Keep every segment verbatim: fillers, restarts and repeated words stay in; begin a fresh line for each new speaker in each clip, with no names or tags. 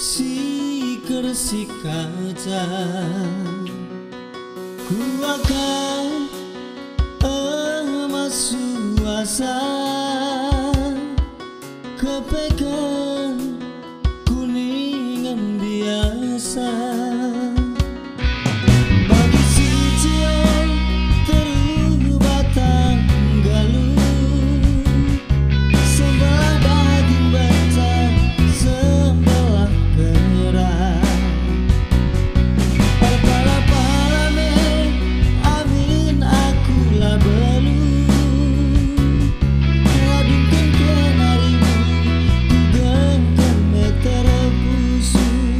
Siker si kaca ku akan emas suasa kepekan kuningan biasa bagi si cion teruh batang galuh sebelah daging baca sebelah kerah pala-pala amin akulah belu ladungkan kenarimu ku gengkan meter pusu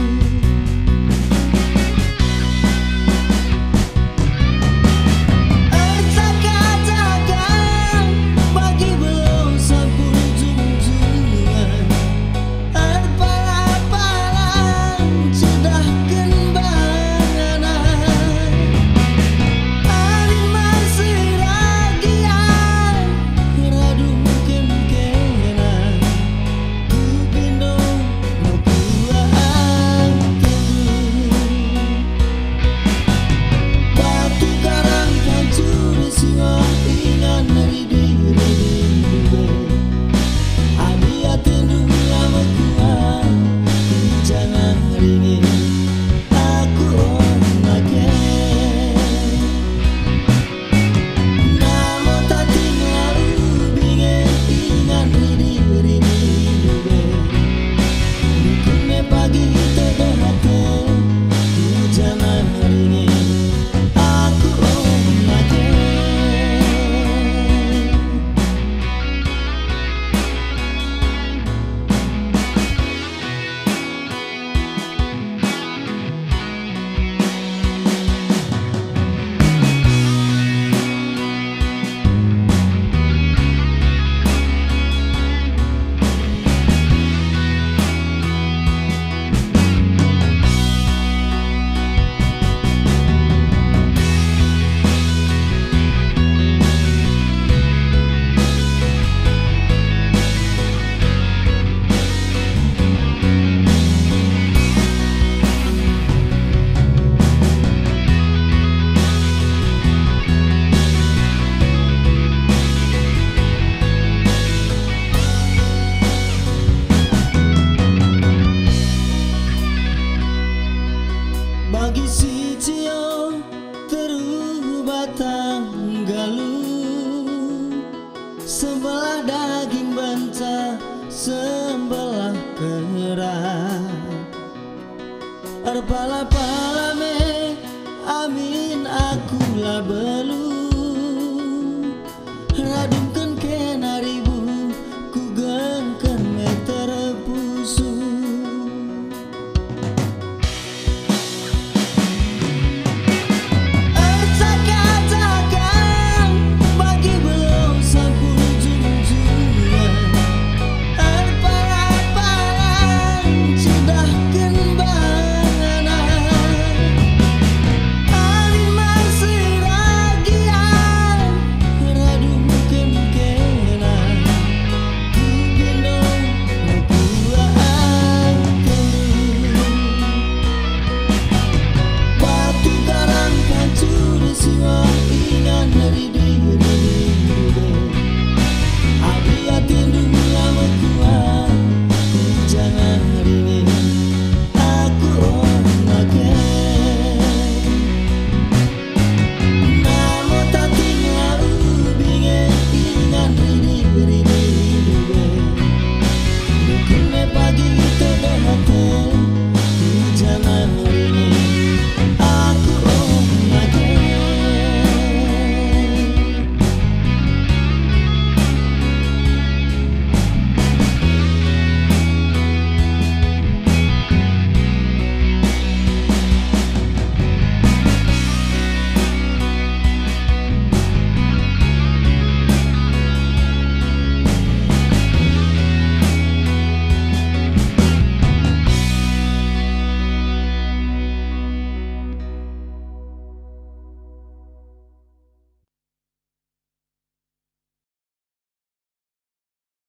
ercak-cakan bagi belum sampul junjungan erpala-palan cedahkan banganan ari masih ragian radungkan kenan ku gendong mau kulaan batu karang pancuri siwa ingan dari diri diri adi atendu lama kuat jangan ringin aku omake namo tak tinggal ubinge ingan diri diri diri dukune pagi terdehate jangan ringin aku omake bagi si cion teruh batang galuh sebelah daging banca sebelah kerah erpala-pala me amin akulah ber